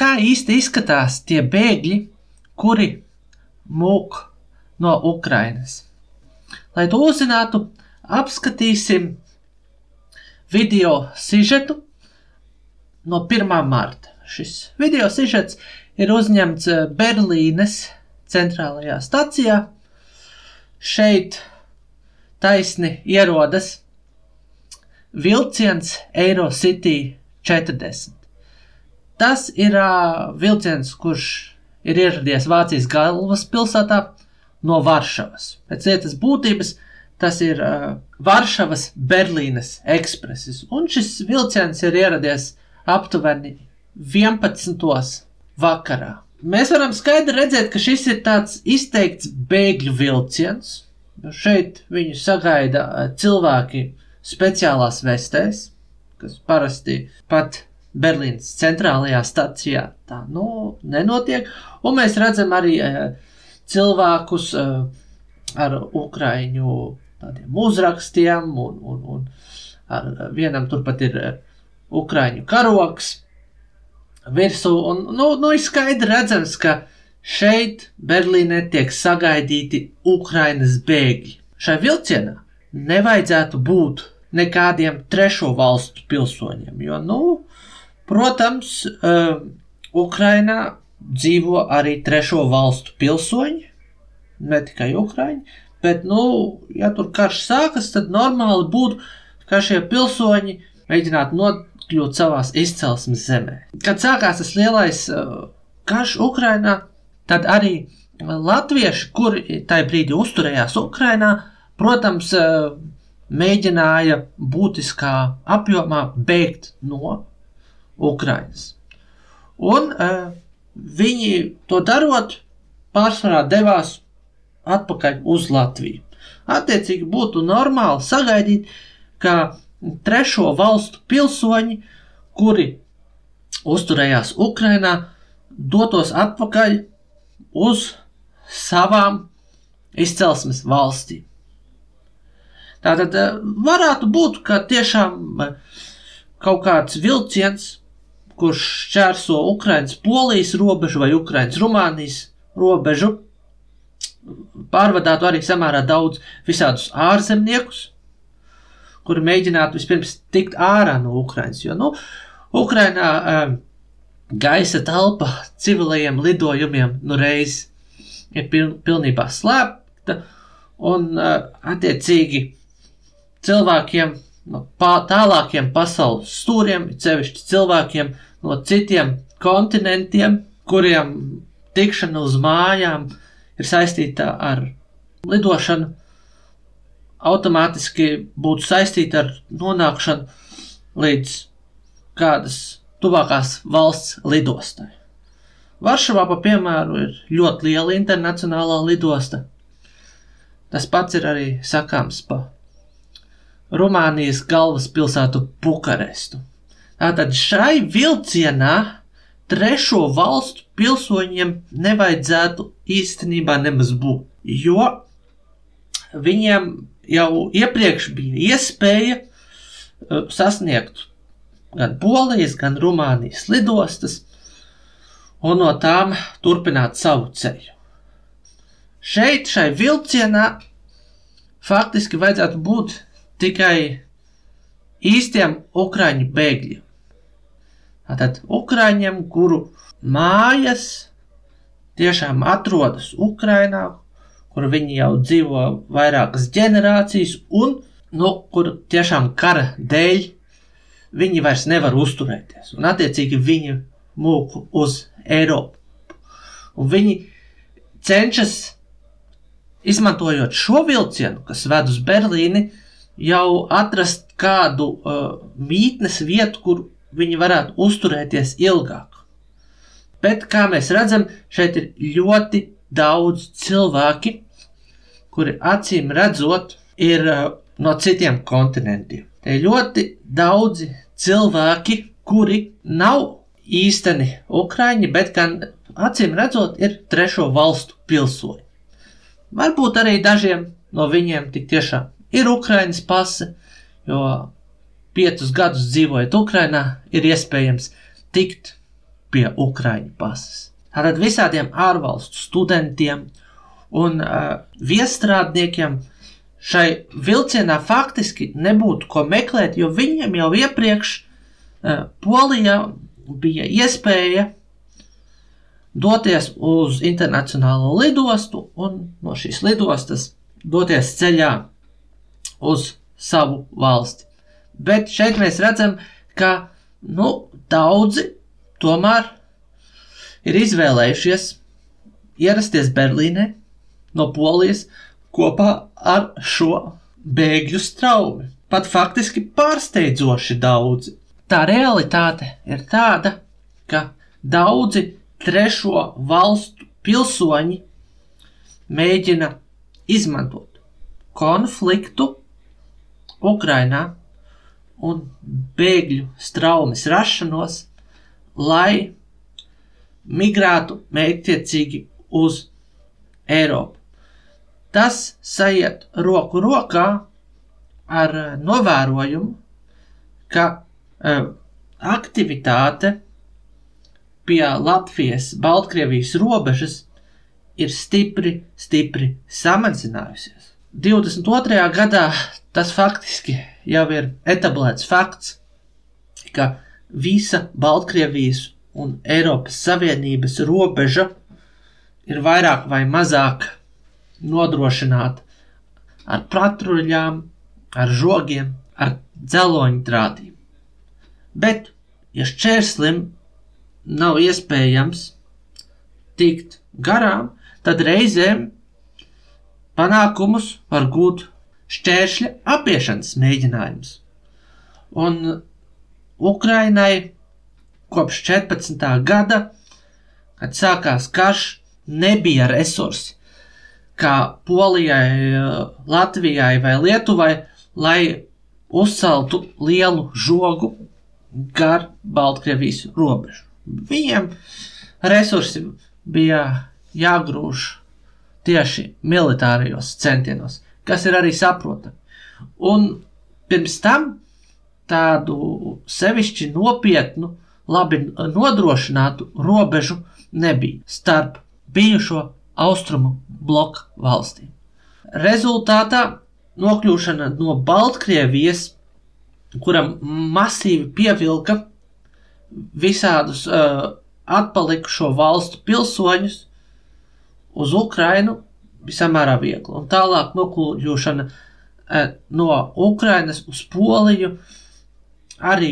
kā īsti izskatās tie bēgļi, kuri mūk no Ukrainas. Lai to uzzinātu, apskatīsim video sižetu no 1. marta. Šis video sižets ir uzņemts Berlīnes centrālajā stacijā. Šeit taisni ierodas vilciens Eurocity 40. Tas ir vilciens, kurš ir ieradies Vācijas galvaspilsētā no Varšavas. Pēc lietas būtības tas ir Varšavas Berlīnes ekspresis. Un šis vilciens ir ieradies aptuveni 11. vakarā. Mēs varam skaidri redzēt, ka šis ir tāds izteikts bēgļu vilciens. Šeit viņu sagaida cilvēki speciālās vestēs, kas parasti pat Berlīnes centrālajā stacijā tā nenotiek. Un mēs redzam arī cilvēkus ar ukraiņu tādiem uzrakstiem un ar vienam turpat ir ukraiņu karogs virsū. Un ir skaidri redzams, ka šeit Berlīnē tiek sagaidīti Ukrainas bēgļi. Šai vilcienā nevajadzētu būt nekādiem trešo valstu pilsoņiem, jo, protams, Ukrainā dzīvo arī trešo valstu pilsoņi, ne tikai ukraiņi, bet, ja tur karš sākas, tad normāli būtu, ka šie pilsoņi mēģinātu nokļūt savās izcelsmes zemē. Kad sākās tas lielais karš Ukrainā, tad arī latvieši, kuri tajā brīdī uzturējās Ukrainā, protams, mēģināja būtiskā apjomā bēgt no Ukrainas. Un viņi to darot pārsvarā devās atpakaļ uz Latviju. Attiecīgi būtu normāli sagaidīt, ka trešo valstu pilsoņi, kuri uzturējās Ukrainā, dotos atpakaļ uz savām izcelsmes valstīm. Tātad varētu būt, ka tiešām kaut kāds vilciens, kurš šķērso Ukrainas-Polijas robežu vai Ukrainas-Rumānijas robežu, pārvadātu arī samērā daudz visādus ārzemniekus, kuri mēģinātu vispirms tikt ārā no Ukrainas, jo, Ukrainā gaisa telpa civilajiem lidojumiem reiz ir pilnībā slēpta, un attiecīgi cilvēkiem no tālākiem pasaules stūriem, sevišķi cilvēkiem no citiem kontinentiem, kuriem tikšana uz mājām ir saistīta ar lidošanu, automātiski būtu saistīta ar nonākšanu līdz kādas tuvākās valsts lidostai. Varšavā, pa piemēru, ir ļoti liela internacionālā lidosta. Tas pats ir arī sakāms pa Rumānijas galvaspilsētu Bukarestu. Tātad šai vilcienā trešo valstu pilsoņiem nevajadzētu īstenībā nemaz būt, jo viņiem jau iepriekš bija iespēja sasniegt gan Polijas, gan Rumānijas lidostas un no tām turpināt savu ceļu. Šeit, šai vilcienā, faktiski vajadzētu būt tikai īstiem ukraiņu bēgļiem. Tātad ukraiņiem, kuru mājas tiešām atrodas Ukrainā, kur viņi jau dzīvo vairākas ģenerācijas un, kur tiešām kara dēļ viņi vairs nevar uzturēties. Un attiecīgi viņi mūk uz Eiropu. Un viņi cenšas, izmantojot šo vilcienu, kas ved uz Berlīni, jau atrast kādu mītnes vietu, kur viņi varētu uzturēties ilgāk. Bet, kā mēs redzam, šeit ir ļoti daudz cilvēki, kuri acīm redzot ir no citiem kontinentiem. Te ir ļoti daudzi cilvēki, kuri nav īsteni ukraiņi, bet gan acīm redzot ir trešo valstu pilsoņi. Varbūt arī dažiem no viņiem tik tiešām ir Ukrainas pase, jo 5 gadus dzīvojot Ukrainā, ir iespējams tikt pie ukraiņu pases. Tātad visādiem ārvalstu studentiem un viesstrādniekiem šai vilcienā faktiski nebūtu ko meklēt, jo viņiem jau iepriekš Polijā bija iespēja doties uz internacionālo lidostu un no šīs lidostas doties ceļā uz savu valsti. Bet šeit mēs redzam, ka daudzi tomēr ir izvēlējušies ierasties Berlīnē no Polijas kopā ar šo bēgļu straumi. Pat faktiski pārsteidzoši daudzi. Tā realitāte ir tāda, ka daudzi trešo valstu pilsoņi mēģina izmantot konfliktu Ukrainā un bēgļu straumes rašanos, lai migrētu mērķtiecīgi uz Eiropu. Tas saiet roku rokā ar novērojumu, ka aktivitāte pie Latvijas, Baltkrievijas robežas ir stipri samazinājusies. 22. gadā tas faktiski jau ir etablēts fakts, ka visa Baltkrievijas un Eiropas Savienības robeža ir vairāk vai mazāk nodrošināta ar patruļām, ar žogiem, ar dzeloņu trātīm. Bet, ja šķērslim nav iespējams tikt garām, tad reizēm panākumus var gūt šķēršļa apiešanas mēģinājums. Un Ukrainai kopš 14. gada, kad sākās karš, nebija resursi, kā Polijai, Latvijai vai Lietuvai, lai uzceltu lielu žogu gar Baltkrievijas robežu. Viņiem resursi bija jāgrūž tieši militārajos centienos, kas ir arī saprotami. Un pirms tam tādu sevišķi nopietnu, labi nodrošinātu robežu nebija starp bijušo austrumu bloku valstīm. Rezultātā nokļūšana no Baltkrievijas, kuram masīvi pievilka visādus atpalikušo valstu pilsoņus uz Ukrainu, bija samērā viegli. Un tālāk nokļūšana no Ukrainas uz Poliju arī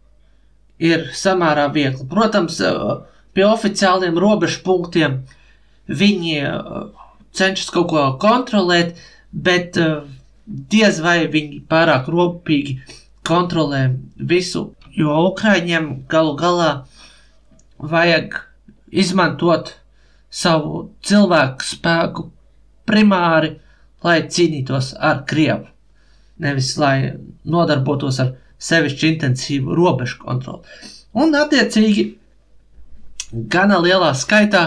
ir samērā viegli. Protams, pie oficiāliem robežu punktiem viņi cenšas kaut ko kontrolēt, bet diez vai viņi pārāk rūpīgi kontrolē visu, jo Ukraiņiem galu galā vajag izmantot savu cilvēku spēku primāri, lai cīnītos ar Krievu, nevis lai nodarbotos ar sevišķi intensīvu robežu kontroli. Un attiecīgi gana lielā skaitā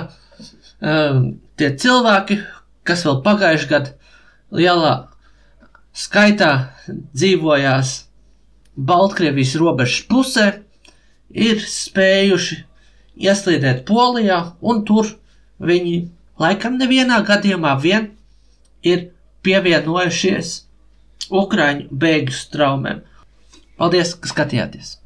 tie cilvēki, kas vēl pagājuši gadu lielā skaitā dzīvojās Baltkrievijas robežas pusē, ir spējuši ieslīdēt Polijā, un tur viņi laikam nevienā gadījumā vien ir pievienojušies Ukraiņu bēgļu straumēm. Paldies, ka skatījāties!